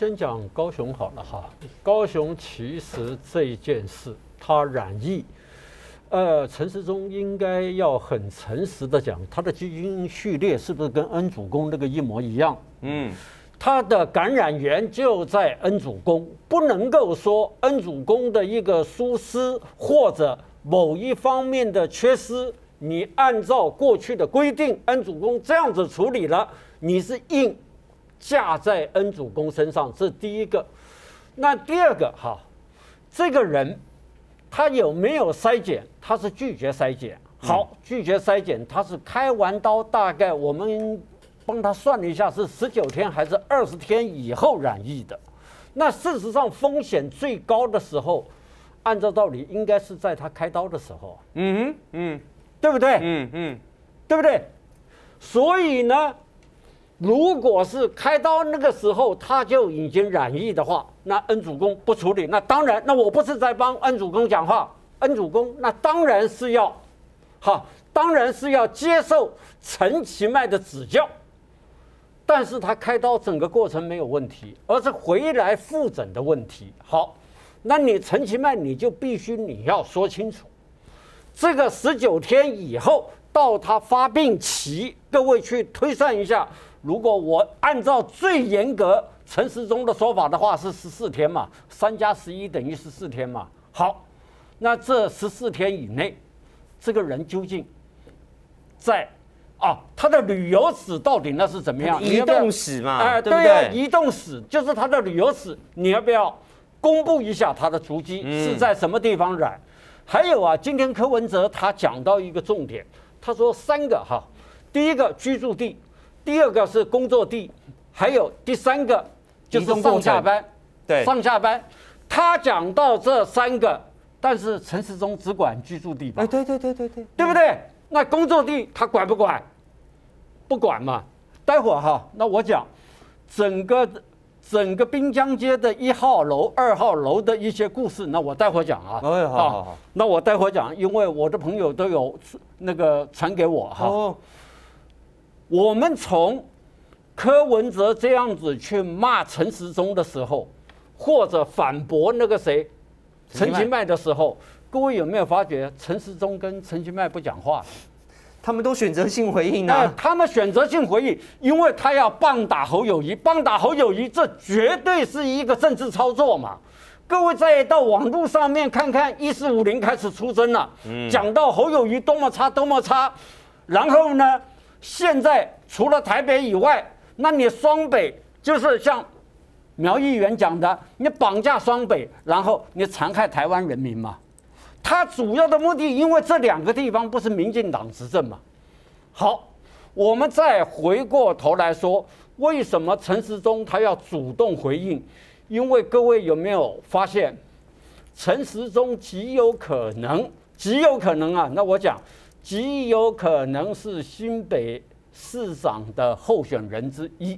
先讲高雄好了哈。高雄其实这一件事，他染疫，陈时中应该要很诚实的讲，他的基因序列是不是跟恩主公那个一模一样？他的感染源就在恩主公，不能够说恩主公的一个疏失或者某一方面的缺失，你按照过去的规定，恩主公这样子处理了，你是硬架在恩主公身上，这是第一个。那第二个哈，这个人他有没有筛检？他是拒绝筛检。好，拒绝筛检，他是开完刀，大概我们帮他算了一下，是19天还是20天以后染疫的。那事实上风险最高的时候，按照道理应该是在他开刀的时候。对不对？对不对？所以呢，如果是开刀那个时候他就已经染疫的话，那恩主公不处理，那当然，那我不是在帮恩主公讲话，恩主公那当然是要，当然是要接受陈其迈的指教。但是他开刀整个过程没有问题，而是回来复诊的问题。好，那你陈其迈你就必须你要说清楚，这个19天以后到他发病期，各位去推算一下，如果我按照最严格陈时中的说法的话是14天嘛，3加11等于14天嘛。好，那这14天以内，这个人究竟在他的旅游史到底那是怎么样？ 移动史嘛，对不对？移动史就是他的旅游史，你要不要公布一下他的足迹是在什么地方染？还有今天柯文哲他讲到一个重点，他说3个哈，第一个居住地，第二个是工作地，还有第3个就是上下班。对，上下班。他讲到这3个，但是陈时中只管居住地吧？ 对， 对不对？那工作地他管不管？不管嘛。待会儿那我讲整个滨江街的1号楼、2号楼的一些故事，那我待会儿讲好，那我待会儿讲，因为我的朋友都有那个传给我我们从柯文哲这样子去骂陈时中的时候，或者反驳那个谁陈其迈的时候，各位有没有发觉陈时中跟陈其迈不讲话？ 他们都选择性回应啊！ 他们选择性回应，因为他要棒打侯友宜，棒打侯友宜，这绝对是一个政治操作嘛。各位再到网络上面看看，1450开始出征了，讲到侯友宜多么差多么差，然后呢，现在除了台北以外，那你双北就是像苗议员讲的，你绑架双北，然后你残害台湾人民嘛。他主要的目的，因为这2个地方不是民进党执政嘛。好，我们再回过头来说，为什么陈时中他要主动回应？因为各位有没有发现，陈时中极有可能那我讲，极有可能是新北市长的候选人之一。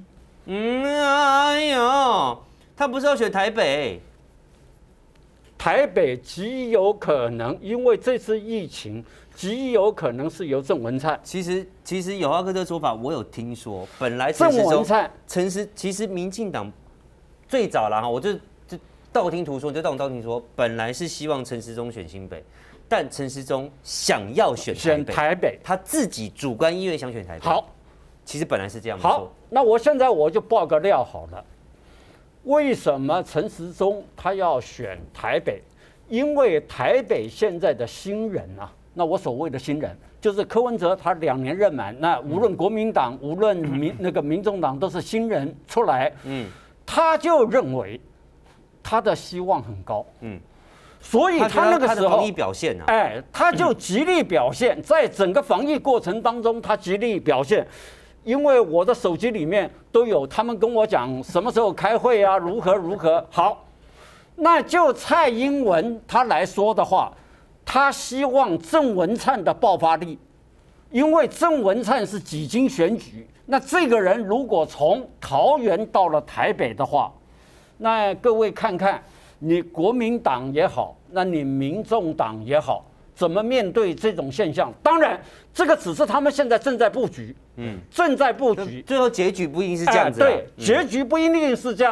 他不是要选台北？ 台北极有可能，因为这次疫情，极有可能是由郑文灿。 其实友浩哥这个说法，我有听说。本来郑文灿， 其实民进党最早啦我就道听途说，本来是希望陈时中选新北，但陈时中想要选台北，他自己主观意愿想选台北。 好， 其实本来是这样。 好，那我现在就爆个料好了。为什么陈时中他要选台北？因为台北现在的新人那我所谓的新人，就是柯文哲他2年任满，那无论国民党，无论民众党都是新人出来，他就认为他的希望很高，所以他那个时候防疫表现他就极力表现，在整个防疫过程当中，他极力表现。因为我的手机里面都有他们跟我讲什么时候开会如何。好，那就蔡英文他来说的话，他希望郑文灿的爆发力，因为郑文灿是几经选举，那这个人如果从桃园到了台北的话，那各位看看，你国民党也好，那你民众党也好，怎么面对这种现象？当然，这个只是他们现在正在布局，正在布局， 最后结局不一定是这样子。 对，结局不一定是这样。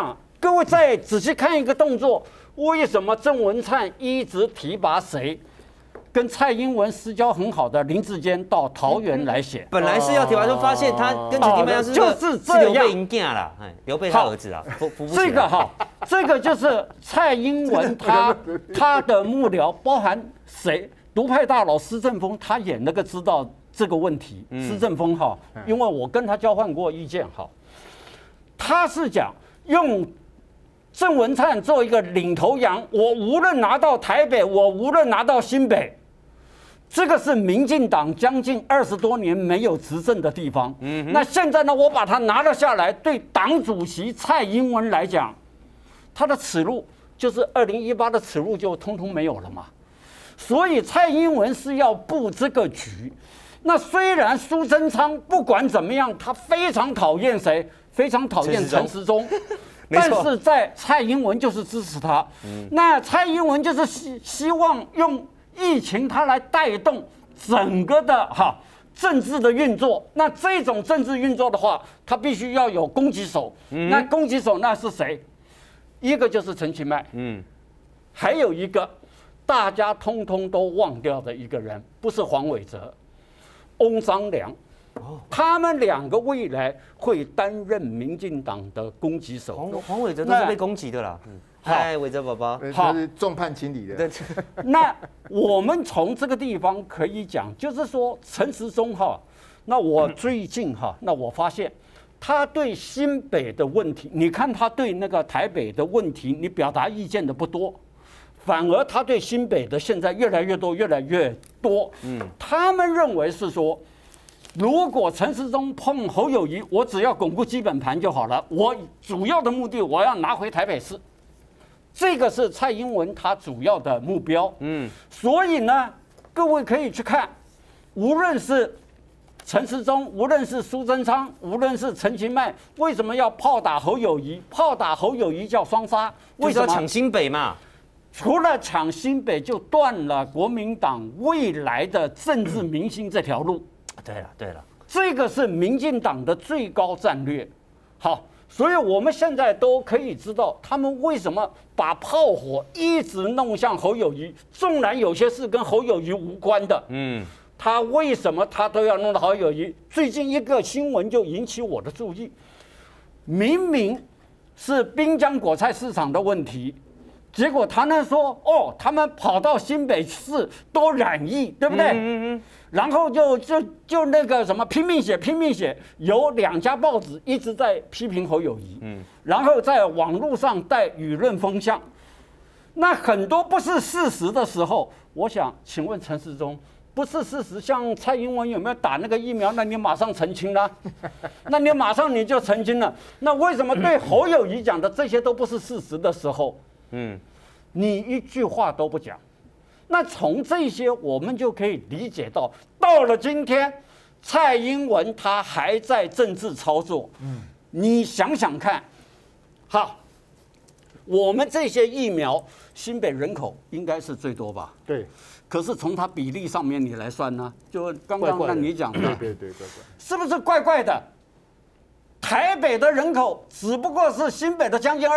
各位再仔细看一个动作，为什么郑文灿一直提拔谁？跟蔡英文私交很好的林智坚到桃园来选， 本来是要提拔，就发现他跟陈其迈就是这样， 刘备赢家啦，刘备他儿子啊， 这个哈，这个就是蔡英文他的幕僚，包含谁？独派大佬施正丰，他也那个知道这个问题。施正丰哈，因为我跟他交换过意见哈，他是讲用郑文灿做一个领头羊，我无论拿到台北，我无论拿到新北。这个是民进党将近20多年没有执政的地方。那现在呢，我把它拿了下来，对党主席蔡英文来讲，他的耻辱就是2018的耻辱就通通没有了嘛。所以蔡英文是要布这个局。那虽然苏贞昌不管怎么样，他非常讨厌谁？非常讨厌陈时中。但是在蔡英文就是支持他。那蔡英文就是希望用疫情它来带动整个的政治的运作，那这种政治运作的话，它必须要有攻击手。那攻击手那是谁？一个就是陈其迈，还有一个大家通通都忘掉的一个人，不是黄伟哲，翁章良。他们两个未来会担任民进党的攻击手。 黄伟哲都是被攻击的啦。嗨，伟哲宝宝， 他是众叛亲离的。 那我们从这个地方可以讲，就是说陈时中那我最近那我发现他对新北的问题，你看他对那个台北的问题，你表达意见的不多，反而他对新北的现在越来越多，越来越多。他们认为是说，如果陈时中碰侯友宜，我只要巩固基本盘就好了，我主要的目的我要拿回台北市。这个是蔡英文他主要的目标，所以呢，各位可以去看，无论是陈时中，无论是苏贞昌，无论是陈其迈，为什么要炮打侯友宜？炮打侯友宜叫双杀，为什么抢新北嘛？ 除了抢新北，就断了国民党未来的政治明星这条路。 对了， 这个是民进党的最高战略。好。所以我们现在都可以知道，他们为什么把炮火一直弄向侯友宜，纵然有些事跟侯友宜无关的，他为什么他都要弄到侯友宜？最近一个新闻就引起我的注意，明明是滨江果菜市场的问题，结果他那说他们跑到新北市都染疫，对不对？然后就那个什么拼命写，有2家报纸一直在批评侯友宜，然后在网络上带舆论风向，那很多不是事实的时候，我想请问陈时中，不是事实，像蔡英文有没有打那个疫苗？那你马上澄清了，那你马上你就澄清了，那为什么对侯友宜讲的这些都不是事实的时候，你一句话都不讲？那从这些我们就可以理解到了今天，蔡英文他还在政治操作。你想想看，好，我们这些疫苗，新北人口应该是最多吧？ 对。 可是从它比例上面你来算呢，就刚刚让你讲的， 对， 是不是怪怪的？台北的人口只不过是新北的将近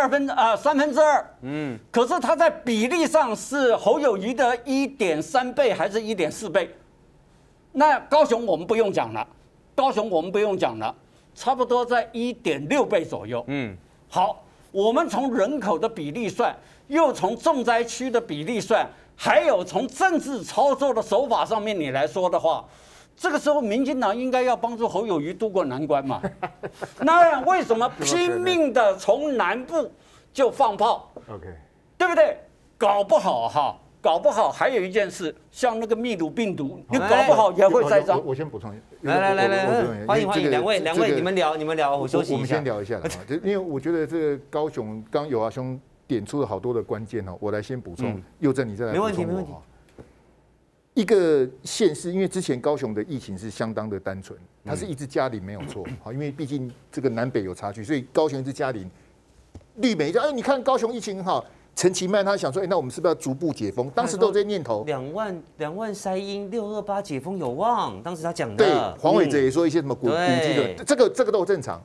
2/3，可是它在比例上是侯友宜的1.3倍还是1.4倍？那高雄我们不用讲了，差不多在1.6倍左右。好，我们从人口的比例算，又从重灾区的比例算，还有从政治操作的手法上面你来说的话。这个时候，民进党应该要帮助侯友宜渡过难关嘛？那为什么拼命的从南部就放炮 ？OK， 对不对？搞不好还有一件事，像那个秘鲁病毒，你搞不好也会栽赃。 我先补充， 来，欢迎两位，你们聊，我休息一下。 我们先聊一下了，因为我觉得这个高雄刚友阿兄点出了好多的关键我来先补充，佑正你再来补充。没问题。一个县市，因为之前高雄的疫情是相当的单纯，它是一直加零没有错，因为毕竟这个南北有差距，所以高雄一直加零。绿媒就你看高雄疫情很好，陈其迈他想说，那我们是不是要逐步解封？当时都有这些念头。 2万筛阴，628解封有望，当时他讲的。 对，黄伟哲也说一些什么古迹的，这个都正常。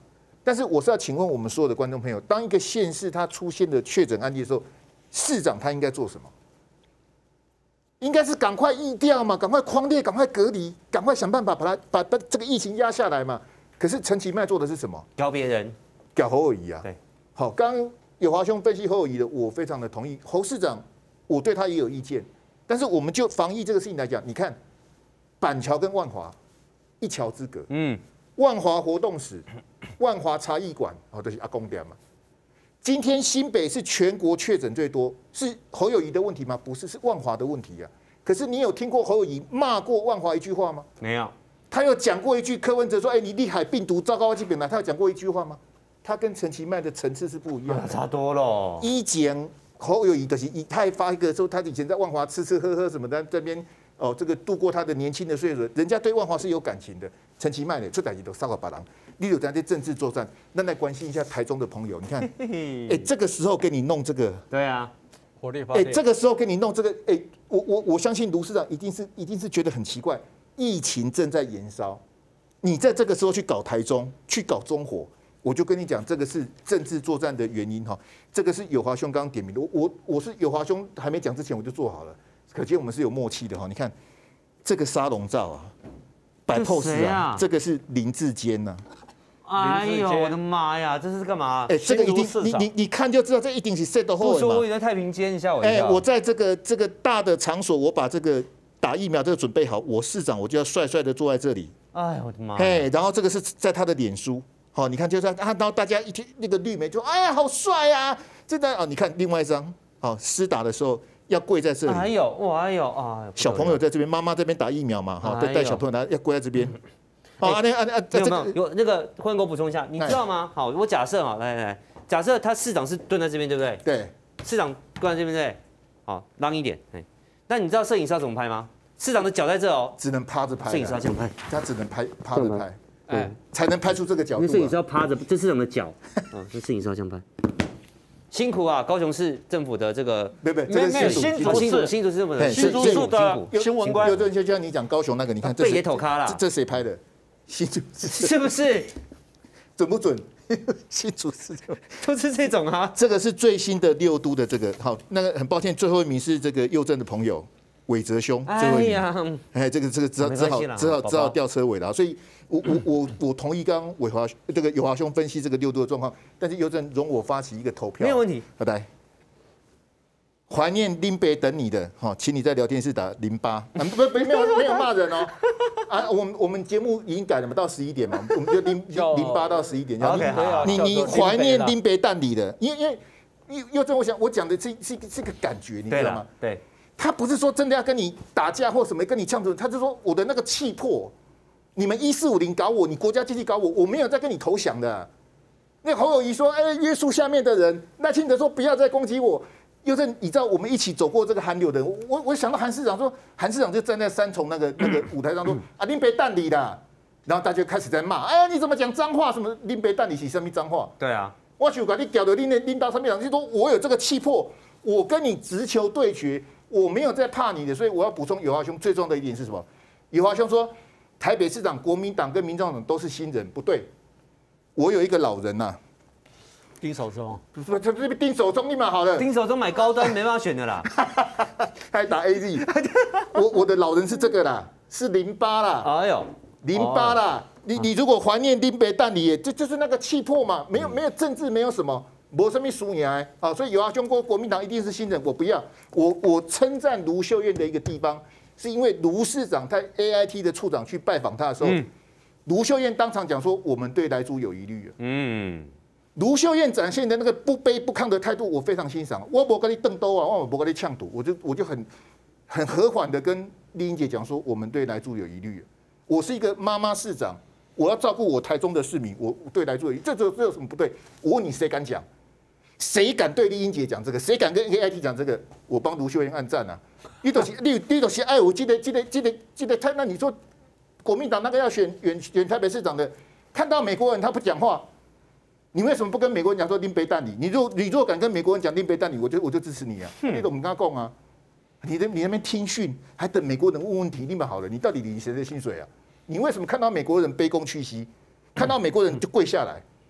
但是我是要请问我们所有的观众朋友，当一个县市它出现的确诊案例的时候，市长他应该做什么？应该是赶快疫调嘛，赶快匡列，赶快隔离，赶快想办法把这个疫情压下来嘛。可是陈其迈做的是什么？ 搞别人， 搞侯友宜啊。 对， 好，刚刚友华兄分析侯友宜的，我非常的同意。侯市长，我对他也有意见，但是我们就防疫这个事情来讲，你看板桥跟万华一桥之隔，万华活动室、万华茶艺馆，哦，都是阿公店嘛。今天新北是全国确诊最多，是侯友宜的问题吗？不是，是万华的问题啊。可是你有听过侯友宜骂过万华一句话吗？ 没有。 他有讲过一句，柯文哲说：“哎，你厉害，病毒糟糕，基本来。”他有讲过一句话吗？他跟陈其迈的层次是不一样的， 差多了。 以前侯友宜的是，他还发一个说，他以前在万华吃吃喝喝什么的，这边哦，这个度过他的年轻的岁月，人家对万华是有感情的。陈其迈呢，出代志都烧个把郎。你有在这政治作战，那来关心一下台中的朋友。你看，哎，这个时候给你弄这个， 对啊， 火力发电。 这个时候给你弄这个，哎，我相信卢市长一定是觉得很奇怪，疫情正在延烧，你在这个时候去搞台中，去搞中火，我就跟你讲，这个是政治作战的原因哈。这个是友华兄刚刚点名的，我是友华兄还没讲之前我就做好了，可见我们是有默契的哈。你看这个沙龙照啊，摆 pose 啊，这个是林志坚呐。 哎呦，我的妈呀，这是干嘛？ 哎，这个一定你看就知道，这一定是 set 后。 不说我以为太平间，吓我一跳。 我在这个大的场所，我把这个打疫苗这个准备好，我市长我就要帅帅的坐在这里。 哎呦我的妈！ 嘿，然后这个是在他的脸书，好，你看就这样，然后大家一听那个绿媒就哎呀好帅啊，真的哦，你看另外一张，好施打的时候要跪在这里。 哎呦，哇哎呦啊！ 小朋友在这边，妈妈这边打疫苗嘛，哈，带小朋友来要跪在这边。 有那个辉哥补充一下，你知道吗？好，我假设哈，来，假设他市长是蹲在这边，对不对？ 对， 市长蹲在这边对，好，让一点，那你知道摄影师要怎么拍吗？市长的脚在这哦， 只能趴着拍。 摄影师要这样拍， 他只能趴着拍，才能拍出这个角度。 摄影师要趴着，这市长的脚，这摄影师要这样拍。辛苦啊，高雄市政府的这个， 这个是新竹市政府的新竹市的新闻官， 就像你讲高雄那个，你看背也头咖啦， 这谁拍的？新竹是不是？ 准不准？新竹市都是这种啊。 这个是最新的6都的这个，好，那个很抱歉，最后一名是这个佑正的朋友伟哲兄，最后一名。哎，这个只好吊车尾了。所以我同意刚刚友华兄分析这个6都的状况，但是佑正容我发起一个投票， 没有问题。 好来。怀念林北等你的哈，请你在聊天室打08，没有骂人哦。啊，我们节目已经改了嘛，到11点嘛，我们就08到11点。你怀念林北等你的，因为又正我讲的是个感觉，你知道吗？ 对， 他不是说真的要跟你打架或什么跟你呛着，他就说我的那个气魄，你们1450搞我，你国家机器搞我，我没有在跟你投降的。那侯友宜说，哎，约束下面的人，赖清德说不要再攻击我。又在你知道我们一起走过这个寒流的，我想到韩市长说，韩市长就站在三重那个舞台上说啊，林北蛋里的，然后大家就开始在骂，哎呀你怎么讲脏话？什么林北蛋里是什么脏话？ 对啊， 我就把你屌的拎到上面讲，就说我有这个气魄，我跟你直球对决，我没有在怕你的，所以我要补充友华兄最重要的一点是什么？友华兄说台北市长国民党跟民众党都是新人，不对，我有一个老人呐。 丁守中， 丁守中立马好了。 丁守中买高端没办法选的啦， 还打 AZ。我的老人是这个啦，是08啦。 哎呦 ，08啦。你如果怀念林北蛋里，这就是那个气魄嘛，没有政治，没有什么，没什么输赢啊。所以有啊，中国国民党一定是新人，我不要。我称赞卢秀燕的一个地方，是因为卢市长在 AIT 的处长去拜访他的时候，卢秀燕当场讲说，我们对莱猪有疑虑。卢秀燕展现的那个不卑不亢的态度，我非常欣赏。我不跟你瞪兜啊，我不跟你呛赌，我就很和缓的跟丽英姐讲说，我们对莱猪有疑虑。我是一个妈妈市长，我要照顾我台中的市民，我对莱猪有疑虑，这有什么不对？我问你，谁敢讲？谁敢对丽英姐讲这个？谁敢跟 AIT 讲这个？我帮卢秀燕按赞啊！你都是爱我这个太，那你说国民党那个要选台北市长的，看到美国人他不讲话。你为什么不跟美国人讲说林北蛋里？你若敢跟美国人讲林北蛋里，我就支持你啊！你怎么跟他讲啊？你那边听训，还等美国人问问题，你们好了，你到底领谁的薪水啊？你为什么看到美国人卑躬屈膝，看到美国人就跪下来？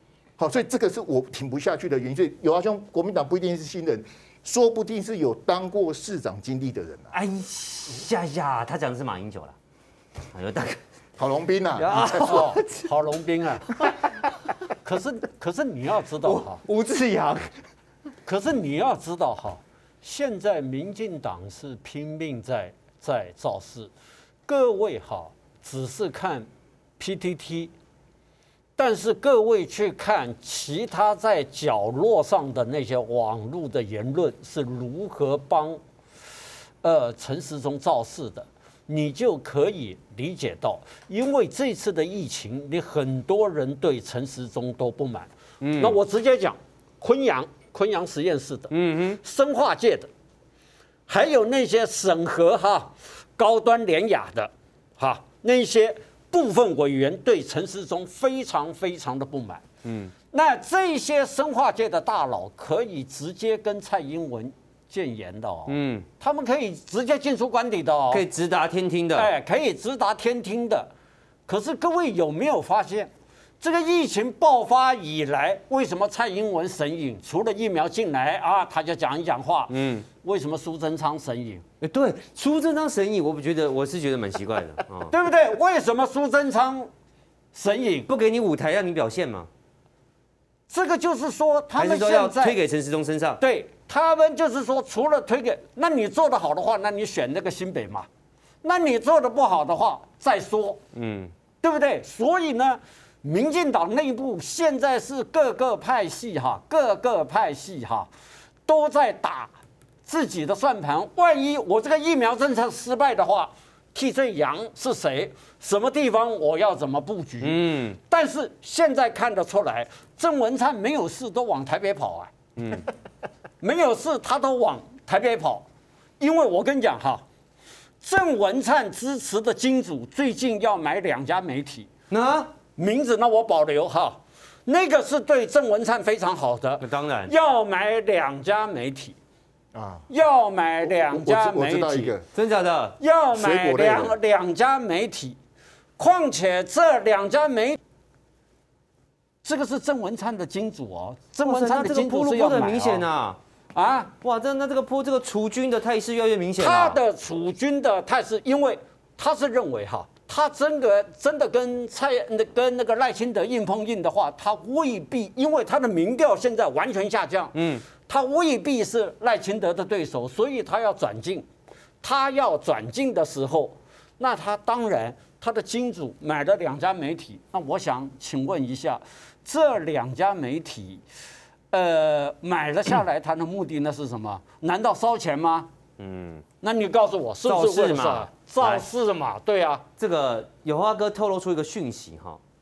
好，所以这个是我挺不下去的原因。所以有阿兄，国民党不一定是新人，说不定是有当过市长经历的人啊。 哎呀，他讲的是马英九了，有大哥。 郝龙斌啊， 郝龙斌啊，可是你要知道哈， 吴志阳， 可是你要知道哈，现在民进党是拼命在造势，各位哈只是看 PTT， 但是各位去看其他在角落上的那些网络的言论是如何帮陈时中造势的。你就可以理解到，因为这次的疫情，你很多人对陈时中都不满。那我直接讲，昆阳实验室的，生化界的，还有那些审核高端联雅的，那些部分委员对陈时中非常非常的不满。那这些生化界的大佬可以直接跟蔡英文谏言的哦，他们可以直接进出官邸的哦， 可以直达天听的， 可以直达天听的。可是各位有没有发现，这个疫情爆发以来，为什么蔡英文神隐？除了疫苗进来啊，他就讲一讲话，为什么苏贞昌神隐？ 对，苏贞昌神隐，我是觉得蛮奇怪的， 对不对？为什么苏贞昌神隐？ 不给你舞台让你表现嘛？ 这个就是说，他们现在要推给陈时中身上。 对。他们就是说，除了推给，那你做得好的话，那你选那个新北嘛；那你做得不好的话，再说，对不对？所以呢，民进党内部现在是各个派系都在打自己的算盘。万一我这个疫苗政策失败的话，替罪羊是谁？什么地方我要怎么布局？但是现在看得出来，郑文灿没有事都往台北跑啊。没有事，他都往台北跑，因为我跟你讲郑文灿支持的金主最近要买2家媒体，名字我保留那个是对郑文灿非常好的， 当然要买2家媒体要买2家媒体， 真假的？ 要买两家媒体，况且这2家媒体。这个是郑文灿的金主哦，郑文灿的金主是要买明显啊！哇，这个储军的态势越来越明显了。 他的储军的态势，因为他是认为他真的跟那个赖清德硬碰硬的话，他未必，因为他的民调现在完全下降，他未必是赖清德的对手，所以他要转进。他要转进的时候，那他当然他的金主买了2家媒体，那我想请问一下，这2家媒体。买了下来，他的目的那是什么？难道烧钱吗？那你告诉我，是不是为了嘛？造势嘛，对啊。 这个有花哥透露出一个讯息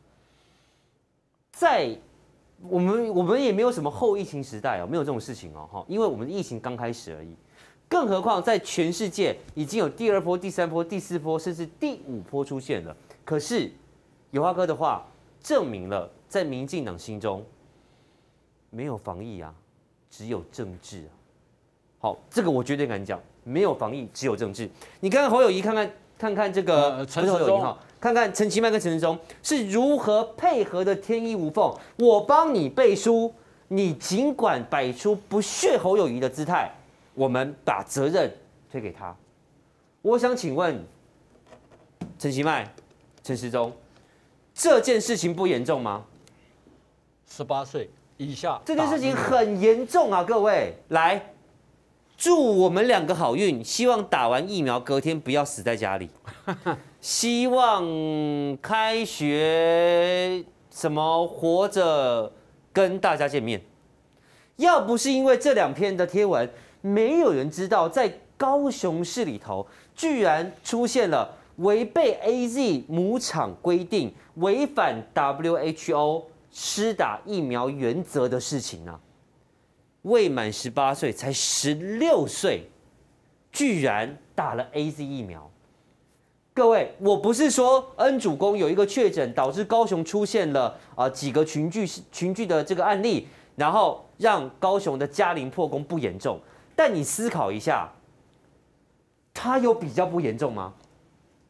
在我们也没有什么后疫情时代没有这种事情因为我们的疫情刚开始而已。更何况在全世界已经有第2波、第3波、第4波，甚至第5波出现了。可是有花哥的话证明了，在民进党心中。没有防疫只有政治好，这个我绝对敢讲，没有防疫，只有政治。你看看侯友宜，看看这个陈时中， 看看陈其迈跟陈时中是如何配合的天衣无缝。我帮你背书，你尽管摆出不屑侯友宜的姿态，我们把责任推给他。我想请问陈其迈、陈时中，这件事情不严重吗 ？18岁。以下这件事情很严重各位，来祝我们2个好运，希望打完疫苗隔天不要死在家里，希望开学什么活着跟大家见面。要不是因为这2篇的贴文，没有人知道在高雄市里头居然出现了违背 AZ 母厂规定、违反 WHO。施打疫苗原则的事情未满18岁，才16岁，居然打了 AZ 疫苗。各位，我不是说恩主公有一个确诊，导致高雄出现了几个群聚的这个案例，然后让高雄的嘉陵破功不严重。但你思考一下，他有比较不严重吗？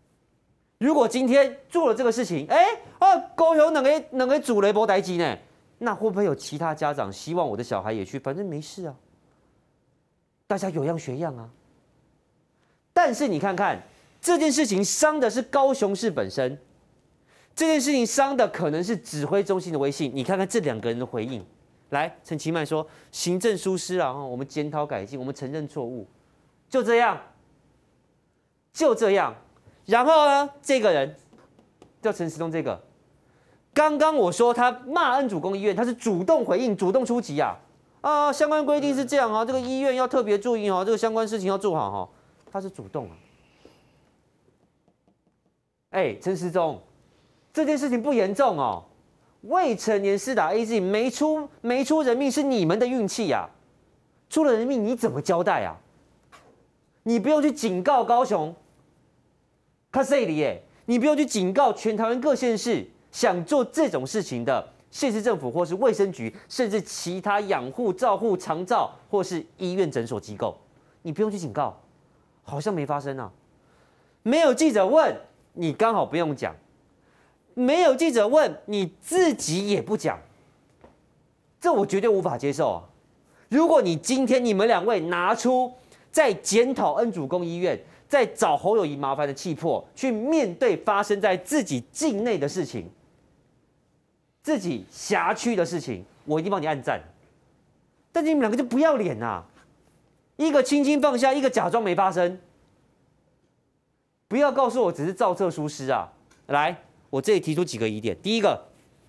如果今天做了这个事情，高雄两个主雷波代机呢， 那会不会有其他家长希望我的小孩也去？反正没事啊，大家有样学样啊。但是你看看这件事情伤的是高雄市本身，这件事情伤的可能是指挥中心的威信。你看看这2个人的回应。来，陈其迈说行政疏失啊，我们检讨改进，我们承认错误，就这样，就这样。然后呢，这个人叫陈时中，这个刚刚我说他骂恩主公医院，他是主动回应、主动出击啊。相关规定是这样啊，这个医院要特别注意哦，这个相关事情要做好哈。他是主动啊。陈时中，这件事情不严重哦。未成年施打 AZ 没出人命是你们的运气呀，出了人命你怎么交代啊？你不用去警告高雄，卡塞里耶，你不用去警告全台湾各县市想做这种事情的县市政府或是卫生局，甚至其他养护、照护、长照或是医院、诊所机构，你不用去警告，好像没发生啊。没有记者问你，刚好不用讲。没有记者问你自己也不讲，这我绝对无法接受啊！如果你今天你们2位拿出在检讨恩主公医院，在找侯友宜麻烦的气魄，去面对发生在自己境内的事情、自己辖区的事情，我一定帮你按赞。但是你们2个就不要脸啊！一个轻轻放下，一个假装没发生。不要告诉我只是造册疏失啊！来。我这里提出几个疑点。第一个，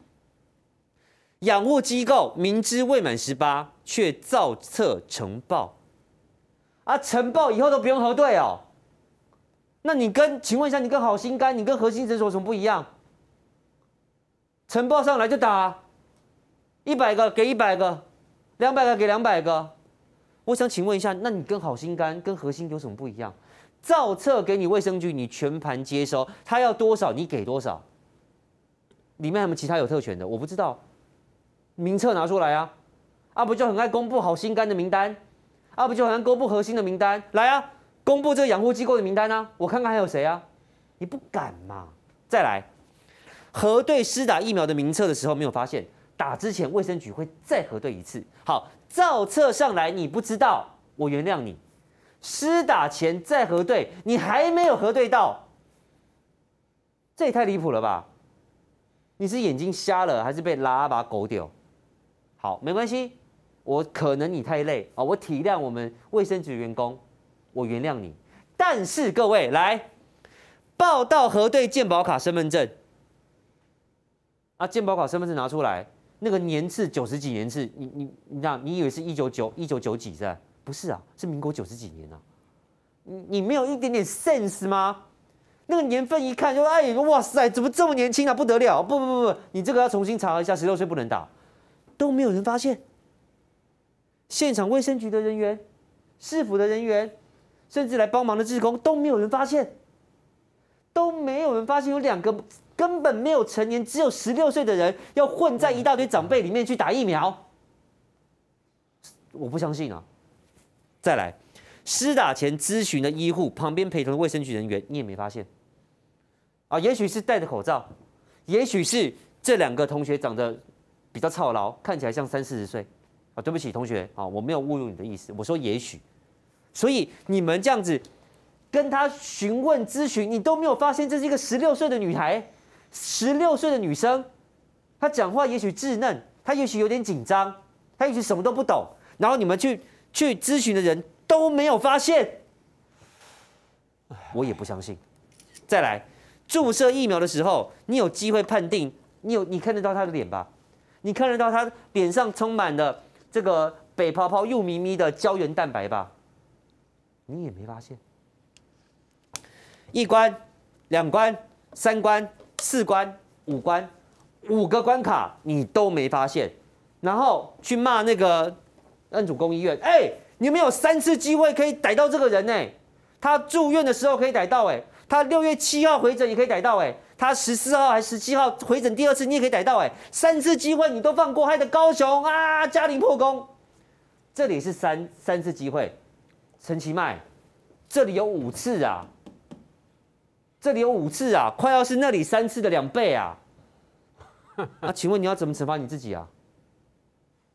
养护机构明知未满18，却造册呈报，呈报以后都不用核对哦。那请问一下，你跟好心肝、你跟核心诊所有什么不一样？呈报上来就打，100个给100个，200个给200个。我想请问一下，那你跟好心肝、跟核心有什么不一样？造册给你卫生局，你全盘接收，他要多少你给多少。里面还有没有其他有特权的？我不知道，名册拿出来啊！不就很爱公布好心肝的名单？不就很爱公布核心的名单？来啊，公布这个养护机构的名单啊！我看看还有谁啊？你不敢嘛？再来，核对施打疫苗的名册的时候没有发现，打之前卫生局会再核对一次。好，造册上来你不知道，我原谅你。施打前再核对，你还没有核对到，这也太离谱了吧？你是眼睛瞎了，还是被拉把狗丢？好，没关系，我可能你太累啊，我体谅我们卫生局员工，我原谅你。但是各位来报到核对健保卡、身份证健保卡、身份证拿出来，那个年次90几年次，你以为是1990几是吧？不是啊，是民国90几年啊。你没有一点点 sense 吗？那个年份一看就哇塞，怎么这么年轻啊？不得了！不，你这个要重新查一下，16岁不能打，都没有人发现。现场卫生局的人员、市府的人员，甚至来帮忙的志工都没有人发现，有2个根本没有成年，只有16岁的人要混在一大堆长辈里面去打疫苗，我不相信啊！再来，施打前咨询的医护旁边陪同的卫生局人员，你也没发现。也许是戴着口罩，也许是这2个同学长得比较操劳，看起来像30-40岁。对不起，同学我没有侮辱你的意思，我说也许。所以你们这样子跟他询问咨询，你都没有发现这是一个16岁的女孩，16岁的女生，她讲话也许稚嫩，她也许有点紧张，她也许什么都不懂，然后你们去咨询的人都没有发现，我也不相信。再来。注射疫苗的时候，你有机会判定，你看得到他的脸吧？你看得到他脸上充满了这个北泡泡又咪咪的胶原蛋白吧？你也没发现。1关、2关、3关、4关、5关，5个关卡你都没发现，然后去骂那个恩主公医院，你们有3次机会可以逮到这个人他住院的时候可以逮到他6月7号回诊也可以逮到他14号还17号回诊第2次你也可以逮到3次机会你都放过，害得高雄嘉陵破功。这里是三次机会，陈其迈，这里有5次啊，快要是那里3次的2倍啊！请问你要怎么惩罚你自己啊？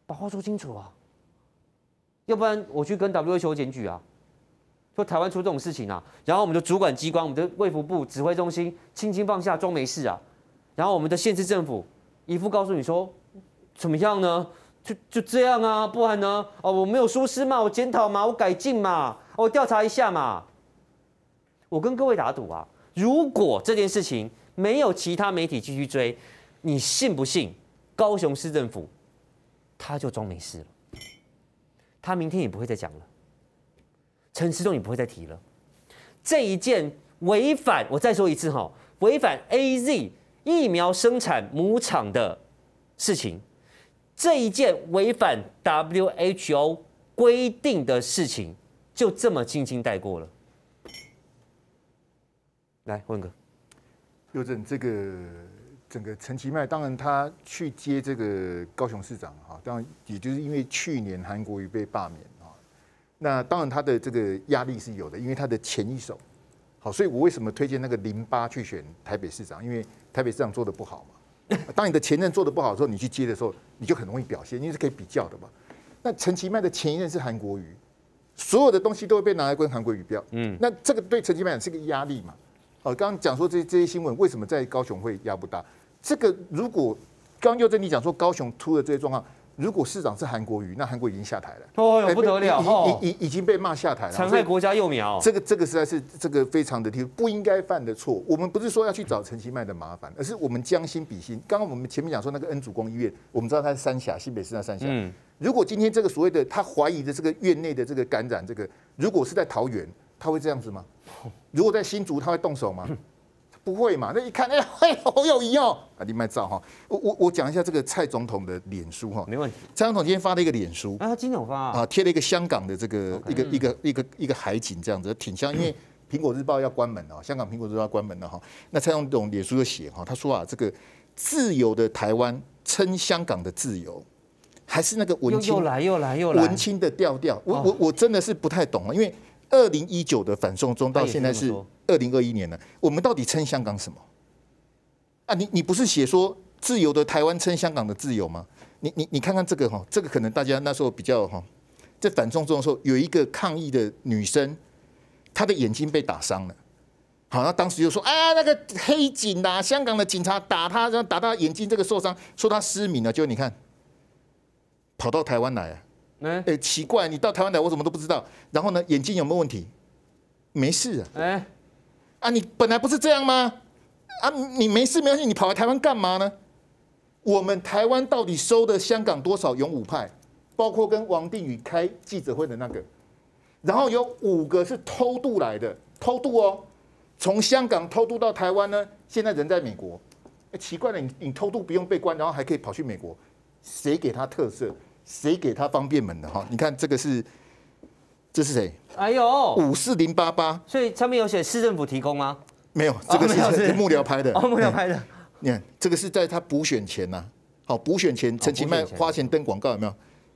把话说清楚啊，要不然我去跟 WHO 检举啊，说台湾出这种事情啊，然后我们的主管机关，我们的卫福部指挥中心轻轻放下，装没事啊，然后我们的县市政府一副告诉你说怎么样呢？就这样啊，不然呢？哦，我没有疏失嘛，我检讨嘛，我改进嘛，我调查一下嘛。我跟各位打赌啊，如果这件事情没有其他媒体继续追，你信不信高雄市政府他就装没事了？他明天也不会再讲了，陈时中也不会再提了。这一件违反，我再说一次哈，违反 AZ 疫苗生产母厂的事情。这一件违反 WHO 规定的事情，就这么轻轻带过了。来，文哥， 佑正，这个整个陈其迈，当然他去接这个高雄市长哈，当然也就是因为去年韩国瑜被罢免啊，那当然他的这个压力是有的，因为他的前一手，好，所以我为什么推荐那个08去选台北市长？因为台北市长做的不好嘛。当你的前任做的不好的时候，你去接的时候，你就很容易表现，因为是可以比较的嘛。那陈其迈的前一任是韩国瑜，所有的东西都会被拿来跟韩国瑜比较。那这个对陈其迈是个压力嘛？刚刚讲说这些新闻为什么在高雄会压不大？这个如果刚刚佑正你讲说高雄出了这些状况，如果市长是韩国瑜，那韩国瑜已经下台了， 哦，不得了， 已经被骂下台了， 残害国家幼苗。 这个实在是这个非常的不应该犯的错。我们不是说要去找陈其迈的麻烦，而是我们将心比心。刚刚我们前面讲说那个恩主公医院，我们知道它是三峡，新北市那三峡。如果今天这个所谓的他怀疑的这个院内的这个感染，这个如果是在桃园，他会这样子吗？如果在新竹，他会动手吗？不会嘛？那一看，侯友宜哦，啊，你卖照哈。我讲一下这个蔡总统的脸书哈， 没问题。 蔡总统今天发了一个脸书， 他今天有发啊， 贴了一个香港的这个一个海景这样子，挺像，因为苹果日报要关门了，香港苹果日报要关门了哈。那蔡总统脸书就写哈，他说啊，这个自由的台湾称香港的自由，还是那个文青又来文青的调调。我真的是不太懂啊，因为2019的反送中到现在是2021年了，我们到底称香港什么？啊，你不是写说自由的台湾称香港的自由吗？你看看这个哈，这个可能大家那时候比较哈，在反送中的时候，有一个抗议的女生，她的眼睛被打伤了。好，那当时就说啊，那个黑警啊，香港的警察打她，然后打她眼睛这个受伤，说她失明了。结果你看，跑到台湾来啊。奇怪，你到台湾来，我怎么都不知道。然后呢，眼睛有没有问题？没事啊。你本来不是这样吗？啊，你没事没关系，你跑来台湾干嘛呢？我们台湾到底收了香港多少勇武派？包括跟王定宇开记者会的那个，然后有5个是偷渡来的，偷渡哦，从香港偷渡到台湾呢，现在人在美国。奇怪了，你偷渡不用被关，然后还可以跑去美国，谁给他特色？谁给他方便门的哈？你看这是谁？ 哎呦 ，54088。 所以上面有写市政府提供吗？ 没有，这个是幕僚拍的。 幕僚拍的。 你看这个是在他补选前呐，好，补选前陈其迈花钱登广告有没有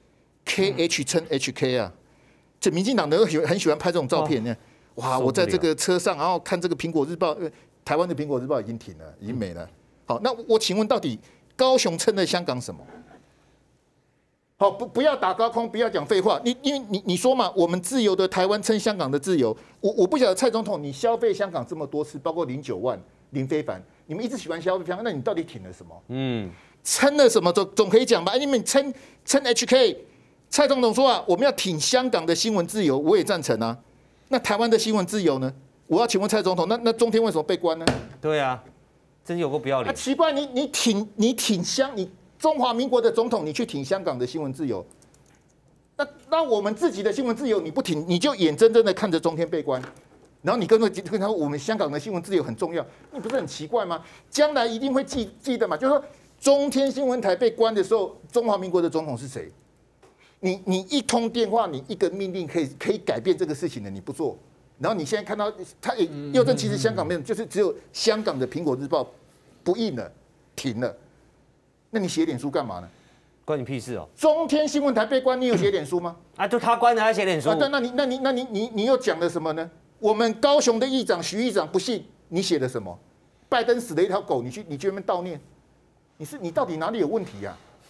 ？KH 称 HK 啊，这民进党的很喜欢拍这种照片。你看，哇，我在这个车上，然后看这个苹果日报，台湾的苹果日报已经停了，已经没了。好，那我请问，到底高雄称了香港什么？好，不要打高空，不要讲废话。因为你说嘛，我们自由的台湾称香港的自由。我不晓得蔡总统，你消费香港这么多次，包括09万林非凡，你们一直喜欢消费香港，那你到底挺了什么？称了什么总可以讲吧？你们称 HK， 蔡总统说啊，我们要挺香港的新闻自由，我也赞成啊。那台湾的新闻自由呢？我要请问蔡总统，那中天为什么被关呢？ 对啊，真有个不要脸。 奇怪，你挺中华民国的总统，你去挺香港的新闻自由，那我们自己的新闻自由你不挺，你就眼睁睁的看着中天被关，然后你跟他说我们香港的新闻自由很重要，你不是很奇怪吗？将来一定会记得嘛，就是说中天新闻台被关的时候，中华民国的总统是谁？你一通电话，你一个命令可以改变这个事情的，你不做，然后你现在看到他佑正，其实香港没有，就是只有香港的苹果日报不印了，停了。那你写脸书干嘛呢？ 关你屁事哦！ 中天新闻台被关，你有写脸书吗？ 啊，就他关了，还写脸书？ 那你又讲了什么呢？我们高雄的议长徐议长不信，你写的什么？拜登死了一条狗，你去那边悼念，你到底哪里有问题呀？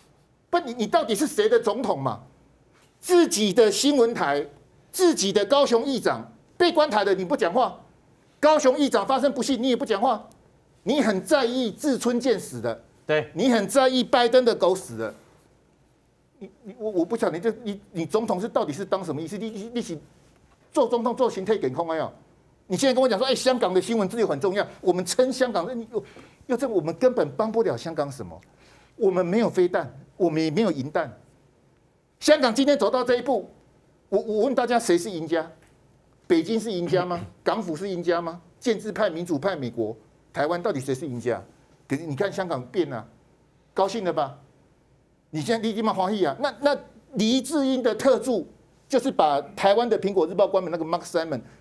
不，你到底是谁的总统嘛？自己的新闻台，自己的高雄议长被关台的你不讲话，高雄议长发生不幸你也不讲话，你很在意志村健死的， 对你很在意拜登的狗死的。我不晓得你总统是到底是当什么意思？你是做总统做形态检控啊？你现在跟我讲说，香港的新闻自由很重要，我们撑香港，又这我们根本帮不了香港什么，我们没有飞弹，我们也没有银弹。香港今天走到这一步，我问大家谁是赢家？北京是赢家吗？港府是赢家吗？建制派、民主派、美国、台湾到底谁是赢家？可是你看香港变了，高兴了吧？你现在立马欢喜啊！那黎智英的特助就是把台湾的《苹果日报》关门那个 Mark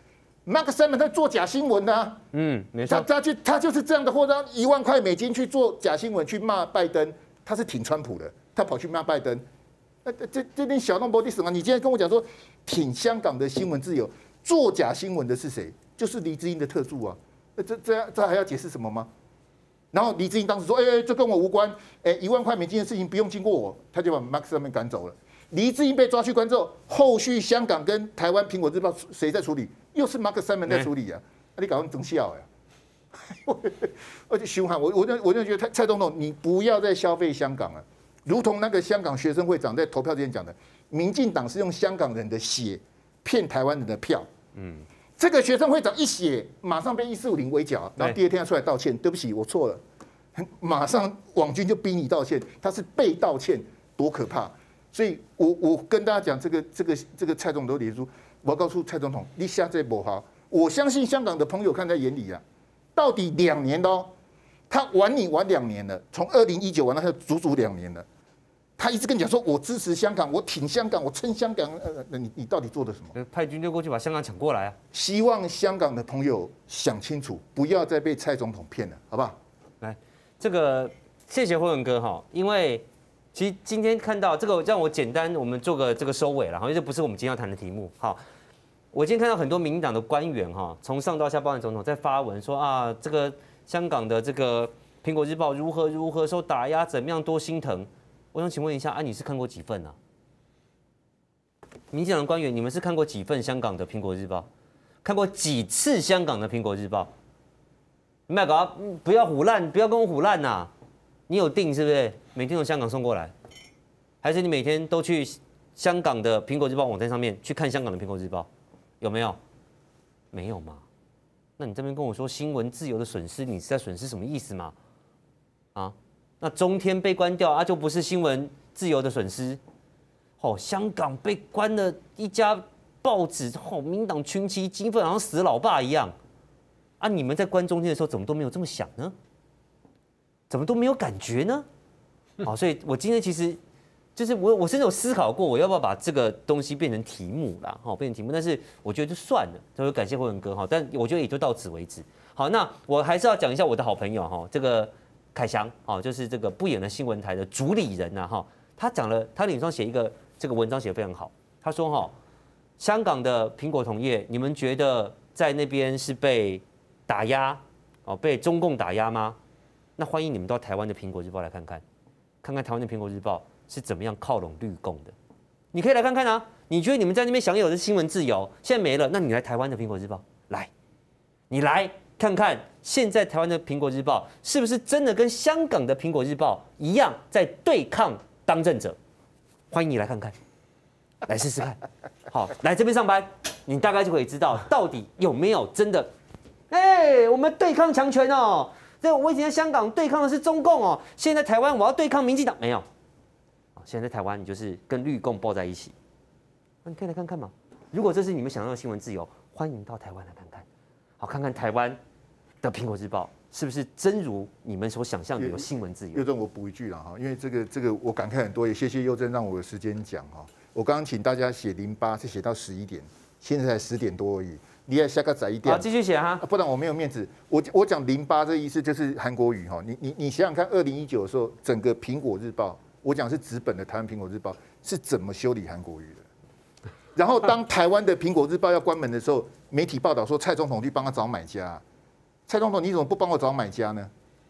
Simon 他做假新闻啊， 没错， 他就是这样的货，让1万块美金去做假新闻去骂拜登，他是挺川普的，他跑去骂拜登，这点小弄不的什么？你今天跟我讲说挺香港的新闻自由，做假新闻的是谁？就是黎智英的特助啊，这还要解释什么吗？然后黎智英当时说：“这跟我无关，1万块美金的事情不用经过我。”他就把 Mark Simon 赶走了。黎智英被抓去关之后，后续香港跟台湾《苹果日报》谁在处理？又是 Mark Simon 在处理啊！你搞成真笑呀！而且凶悍，我就觉得蔡总统，你不要再消费香港了。如同那个香港学生会长在投票之前讲的，民进党是用香港人的血骗台湾人的票。这个学生会长一写，马上被1450围剿，然后第2天他出来道歉，对不起，我错了。马上网军就逼你道歉，他是被道歉，多可怕！所以我跟大家讲，这个蔡总统的脸书，我要告诉蔡总统，你下这不好。我相信香港的朋友看在眼里啊，到底2年了，他玩你玩2年了，从2019玩到他足足2年了。他一直跟你讲说，我支持香港，我挺香港，我撑香港。那你到底做了什么？ 派军队过去把香港抢过来啊！ 希望香港的朋友想清楚，不要再被蔡总统骗了，好不好？ 来，这个谢谢辉文哥哈，因为其实今天看到这个，让我简单我们做个这个收尾了，因为这不是我们今天要谈的题目。好，我今天看到很多民进党的官员哈，从上到下，包含总统在发文说啊，这个香港的这个《苹果日报》如何受打压，怎么样多心疼。我想请问一下，你是看过几份啊？民进党的官员，你们是看过几份香港的《苹果日报》？看过几次香港的《苹果日报》？你们搞不要唬烂，不要跟我唬烂呐！你有订是不是？每天从香港送过来，还是你每天都去香港的《苹果日报》网站上面去看香港的《苹果日报》？有没有？没有嘛？那你这边跟我说新闻自由的损失，你是在损失什么意思吗？啊？那中天被关掉啊，就不是新闻自由的损失。香港被关了一家报纸，民党群起激愤，好像死老爸一样。啊，你们在关中天的时候，怎么都没有这么想呢？怎么都没有感觉呢？好，所以我今天其实就是我甚至有思考过，我要不要把这个东西变成题目啦，变成题目。但是我觉得就算了，所以感谢辉文哥但我觉得也就到此为止。好，那我还是要讲一下我的好朋友这个。凯翔就是这个不演的新闻台的主理人他讲了，他脸上写一个这个文章写得非常好。他说香港的苹果同业，你们觉得在那边是被打压被中共打压吗？那欢迎你们到台湾的苹果日报来看看，看看台湾的苹果日报是怎么样靠拢绿共的。你可以来看看啊，你觉得你们在那边享有的新闻自由现在没了，那你来台湾的苹果日报来，你来。看看现在台湾的苹果日报是不是真的跟香港的苹果日报一样在对抗当政者？欢迎你来看看，来试试看。好，来这边上班，你大概就可以知道到底有没有真的。我们对抗强权哦。我以前在香港对抗的是中共哦，现在台湾我要对抗民进党，没有。现在在台湾你就是跟绿共抱在一起。你可以来看看嘛。如果这是你们想要的新闻自由，欢迎到台湾来看看。好，看看台湾的苹果日报是不是真如你们所想象的有新闻自由？ 佑正，我补一句了因为这个我感慨很多，也谢谢佑正让我有时间讲我刚刚请大家写08是写到11点，现在才10点多而已，你也下个载一点。 好，继续写不然我没有面子。我讲08这意思就是韩国语你想想看，2019的时候整个苹果日报，我讲是纸本的台湾苹果日报是怎么修理韩国语的。然后当台湾的苹果日报要关门的时候，媒体报道说蔡总统去帮他找买家。蔡总统，你怎么不帮我找买家呢？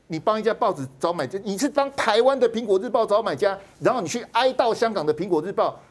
你帮一家报纸找买家，你是帮台湾的《苹果日报》找买家，然后你去哀悼香港的《苹果日报》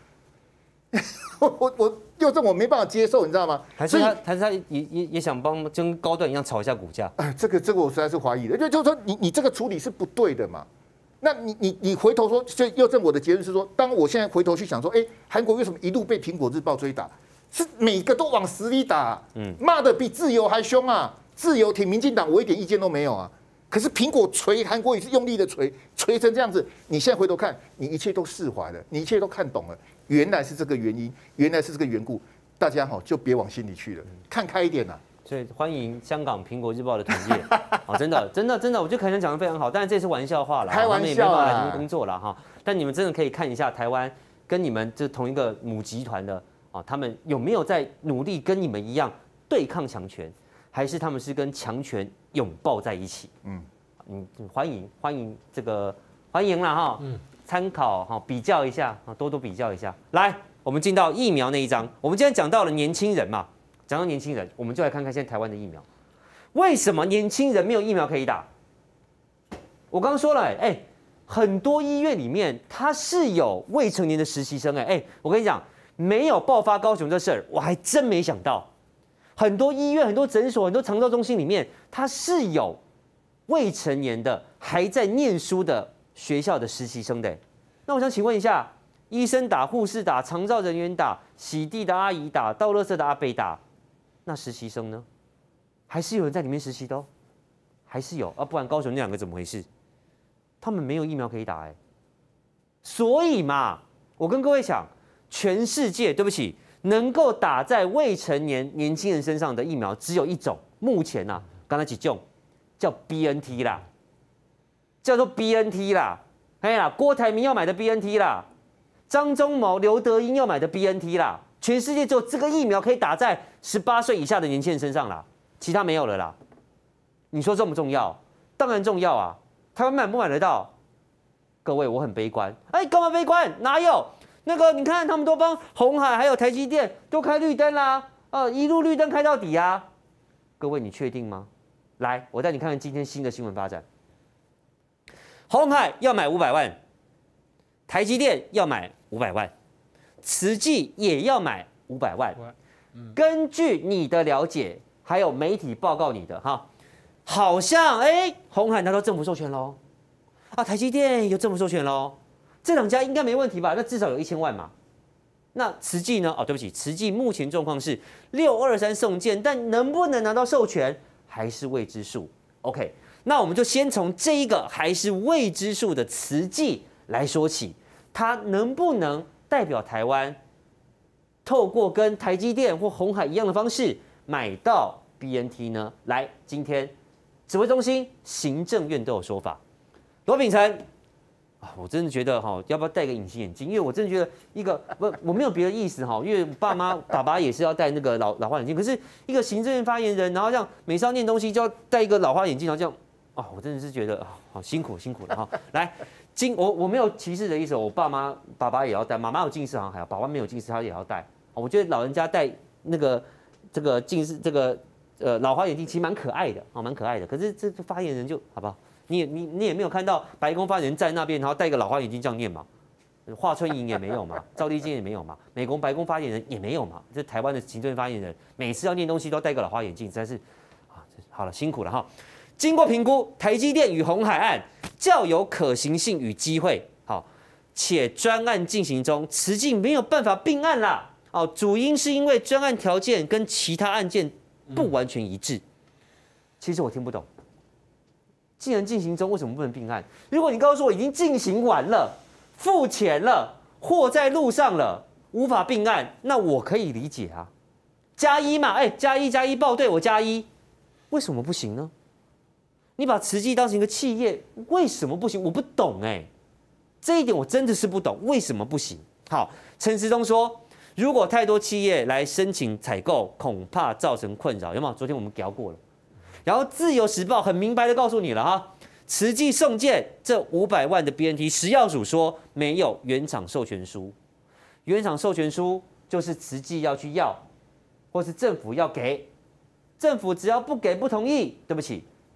我右正我没办法接受，你知道吗？ 还是他也想帮跟高段一样炒一下股价？ 这个我实在是怀疑的，就是说你这个处理是不对的嘛。那你回头说，所以右正我的结论是说，当我现在回头去想说，韩国为什么一路被《苹果日报》追打？是每个都往死里打，骂的比自由还凶啊！自由挺民进党，我一点意见都没有啊。可是苹果锤韩国也是用力的锤成这样子。你现在回头看，你一切都释怀了，你一切都看懂了，原来是这个原因，原来是这个缘故。大家就别往心里去了，看开一点啦。 所以欢迎香港《苹果日报》的同业真的，我觉得可能讲得非常好，但是这是玩笑话啦， 开玩笑， 他们也没办法来这边工作啦哈。但你们真的可以看一下台湾跟你们这同一个母集团的。他们有没有在努力跟你们一样对抗强权，还是他们是跟强权拥抱在一起？欢迎这个欢迎啦哈，参考哈比较一下多比较一下。来，我们进到疫苗那一章，我们今天讲到了年轻人嘛，讲到年轻人，我们就来看看现在台湾的疫苗，为什么年轻人没有疫苗可以打？我刚刚说了，很多医院里面它是有未成年的实习生，我跟你讲。没有爆发高雄这事儿，我还真没想到。很多医院、很多诊所、很多长照中心里面，它是有未成年的还在念书的学校的实习生的。那我想请问一下，医生打、护士打、长照人员打、洗地的阿姨打、倒垃圾的阿伯打，那实习生呢？还是有人在里面实习的哦，还是有啊？不然高雄那两个怎么回事？他们没有疫苗可以打所以嘛，我跟各位讲。全世界，对不起，能够打在未成年年轻人身上的疫苗只有一种，目前刚才几种叫 BNT 啦，叫做 BNT 啦，郭台铭要买的 BNT 啦，张忠谋、刘德英要买的 BNT 啦，全世界只有这个疫苗可以打在18岁以下的年轻人身上啦，其他没有了啦。你说重不重要？当然重要啊！台湾买不买得到？各位，我很悲观。干嘛悲观？哪有？那个，你看他们都帮鸿海还有台积电都开绿灯啦，一路绿灯开到底啊！各位，你确定吗？来，我带你看看今天新的新闻发展。鸿海要买500万，台积电要买500万，慈济也要买500万。根据你的了解，还有媒体报告你的好像鸿海拿到政府授权喽，台积电有政府授权喽。这两家应该没问题吧？那至少有1000万嘛。那慈济呢？对不起，慈济目前状况是623送件，但能不能拿到授权还是未知数。OK， 那我们就先从这一个还是未知数的慈济来说起，它能不能代表台湾透过跟台积电或鸿海一样的方式买到 BNT 呢？来，今天指挥中心、行政院都有说法。罗秉成。我真的觉得要不要戴个隐形眼镜？因为我真的觉得我没有别的意思因为爸爸也是要戴那个老花眼镜。可是一个行政院发言人，然后这样每次要念东西就要戴一个老花眼镜，然后这样我真的是觉得好辛苦了来，我没有歧视的意思，我爸爸也要戴，妈妈有近视好像还好，爸爸没有近视他也要戴。我觉得老人家戴这个近视老花眼镜其实蛮可爱的蛮可爱的。可是这个发言人就好不好？你也没有看到白宫发言人在那边，然后戴个老花眼镜这样念嘛？华春莹也没有嘛，赵立坚也没有嘛，美国白宫发言人也没有嘛，这台湾的行政发言人每次要念东西都戴个老花眼镜，实在是好了，辛苦了经过评估，台积电与鸿海案较有可行性与机会，且专案进行中，慈济没有办法并案啦。主因是因为专案条件跟其他案件不完全一致。其实我听不懂。既然进行中，为什么不能并案？如果你告诉我已经进行完了、付钱了、货在路上了，无法并案，那我可以理解啊。+1嘛，+1报对，我+1，为什么不行呢？你把慈济当成一个企业，为什么不行？我不懂这一点我真的是不懂，为什么不行？好，陈时中说，如果太多企业来申请采购，恐怕造成困扰，有没有？昨天我们聊过了。然后《自由时报》很明白的告诉你了慈济送件这500万的 BNT， 食药署说没有原厂授权书，原厂授权书就是慈济要去要，或是政府要给，政府只要不给不同意，对不起，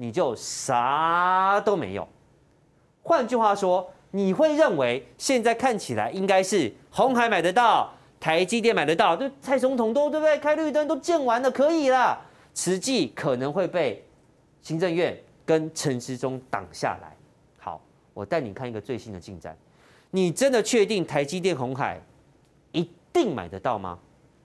你就啥都没有。换句话说，你会认为现在看起来应该是鸿海买得到，台积电买得到，就蔡总统都对不对？开绿灯都建完了，可以啦。慈济可能会被行政院跟陈时中挡下来。好，我带你看一个最新的进展。你真的确定台积电、鸿海一定买得到吗？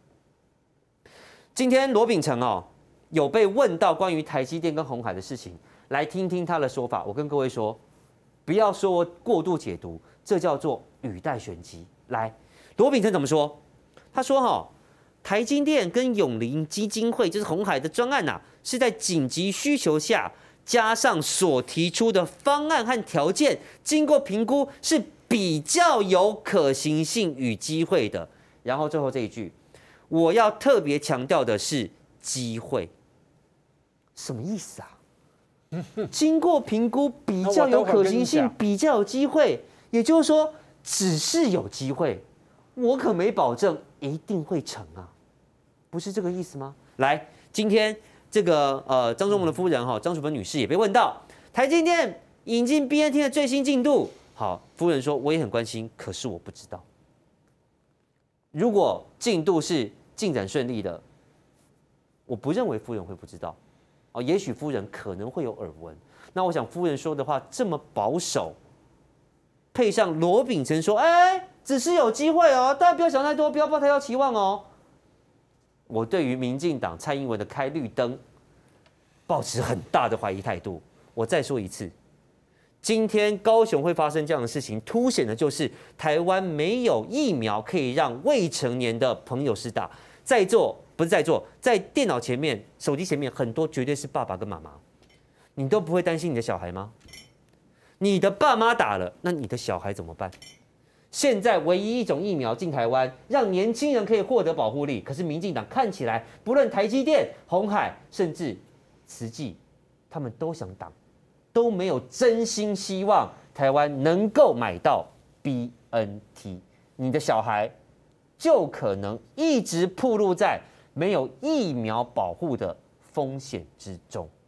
今天罗秉成有被问到关于台积电跟鸿海的事情，来听听他的说法。我跟各位说，不要说我过度解读，这叫做语带玄机。来，罗秉成怎么说？他说台积电跟永林基金会，就是鸿海的专案是在紧急需求下，加上所提出的方案和条件，经过评估是比较有可行性与机会的。然后最后这一句，我要特别强调的是机会，什么意思啊？经过评估比较有可行性，比较有机会，也就是说只是有机会，我可没保证一定会成啊，不是这个意思吗？来，今天这个张忠谋的夫人张淑芬女士也被问到台积电引进 BNT 的最新进度。好，夫人说我也很关心，可是我不知道。如果进度是进展顺利的，我不认为夫人会不知道。也许夫人可能会有耳闻。那我想夫人说的话这么保守，配上罗秉成说，只是有机会大家不要想太多，不要抱太高期望我对于民进党蔡英文的开绿灯，抱持很大的怀疑态度。我再说一次，今天高雄会发生这样的事情，凸显的就是台湾没有疫苗可以让未成年的朋友施打。在电脑前面、手机前面，很多绝对是爸爸跟妈妈，你都不会担心你的小孩吗？你的爸妈打了，那你的小孩怎么办？现在唯一一种疫苗进台湾，让年轻人可以获得保护力，可是民进党看起来，不论台积电、鸿海，甚至慈济，他们都想挡，都没有真心希望台湾能够买到 BNT， 你的小孩就可能一直暴露在没有疫苗保护的风险之中。